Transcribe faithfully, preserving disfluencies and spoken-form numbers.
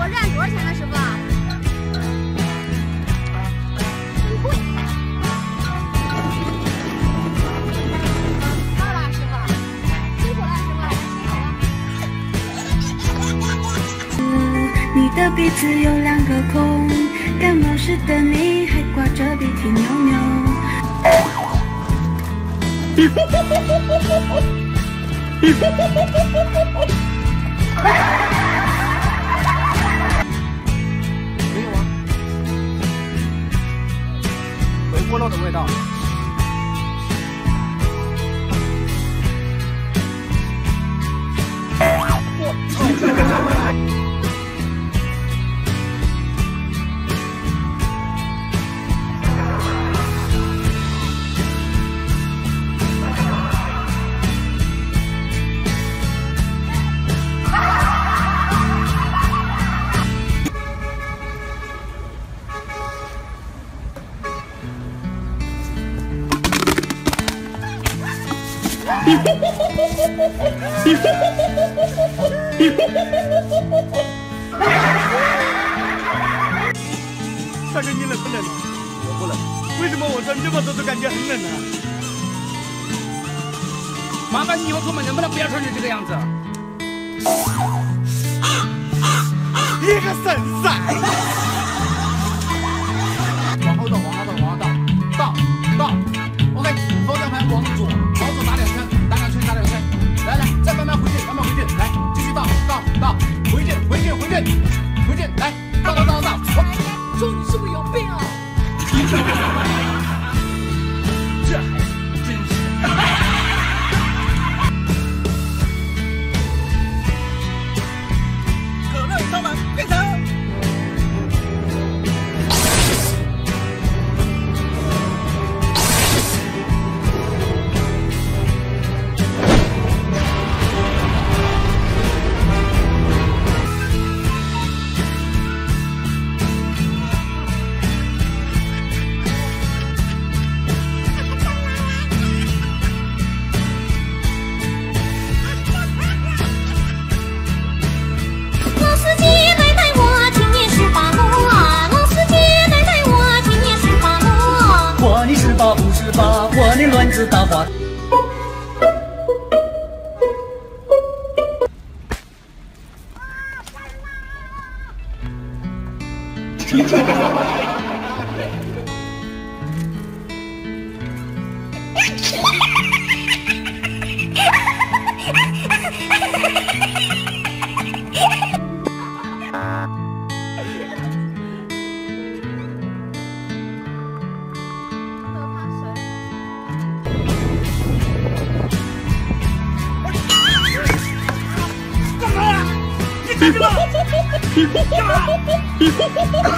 火热案多少钱呢，师傅？真贵。到了，师傅，辛苦了，师傅，辛苦了。 嗯，你的鼻子有两个孔，感冒时的你还挂着鼻涕牛牛。 没有啊，回锅肉的味道。我操！ 大哥，你冷不冷？我不冷。为什么我穿这么多都感觉很冷呢？麻烦你以后出门能不能不要穿成这个样子？一个神塞！往后倒，往后倒，往后倒，倒倒。OK， 方向盘往左，往左打两圈，打两圈，打两圈。来来，再慢慢回去，慢慢回去，来，继续倒倒倒，回去回去回去回去，来，倒倒倒倒。说你是不是有病啊？这孩子真是。可乐烧满变成。 不是吧，我的乱子大话。 干嘛？